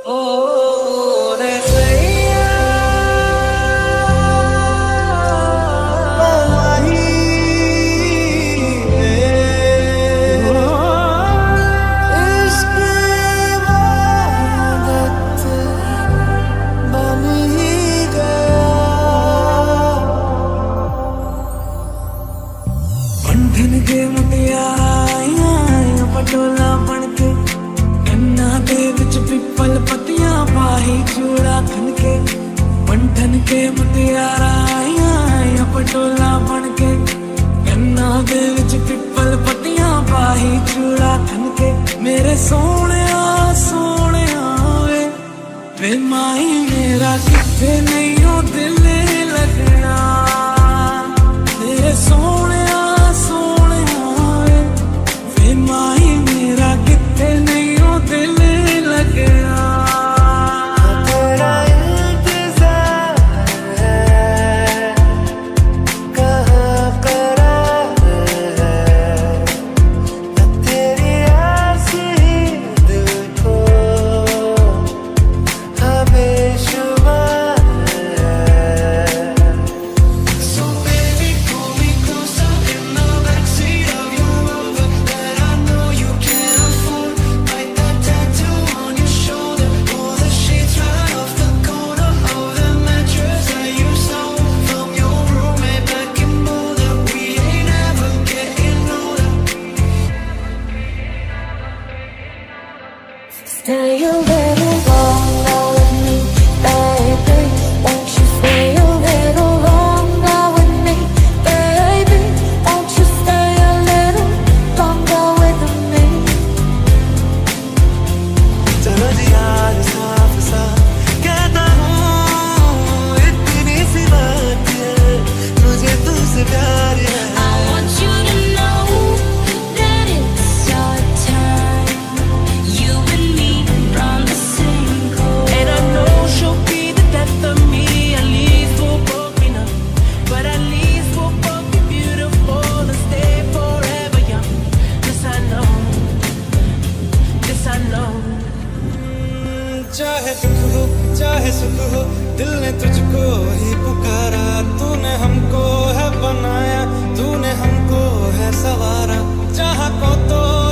ओ रे सैया वही इश्क इबादत बन ही गया। बंधन के मुटियारा पटोला बन के कन्ना दे विच पिपल पतियां पाही चूड़ा खन के। बंधन के मुटियारा पटोला बन के कन्ना दे विच पिपल पतियां पाही चूड़ा खन के। मेरे सोने सोने वे माही मेरा किथे नहीं हो दिल लगना। तेरे सोने सोने वे माही मेरा किथे नहीं हो दिल लगना। तेरा इंतजार है, कहाँ करार है, तेरी आस ही दिल को बेशुमार है। So baby, pull me closer in the backseat of your Rover that I know you can't afford. Bite that tattoo on your shoulder, pull the sheets right off the corner of the mattress that you stole from your roommate back in Boulder. We ain't ever getting older. Stay a little longer with me, baby. Won't you stay a little longer with me, baby? Won't you stay a little longer with me? चलो जी आज साफ साफ कहता हूँ, इतनी सी बात है, मुझे तुझसे प्यार है। I want you to know that it's our time. You and me on the same coast. And I know she'll be the death of me. At least we'll both be enough, but at least we'll both be beautiful and stay forever young. This I know, this I know. चाहे दुख हो चाहे सुख हो, दिल ने तुझको ही पुकारा। तूने हमको है बनाया, तूने हमको है सवारा। जहाँ को तो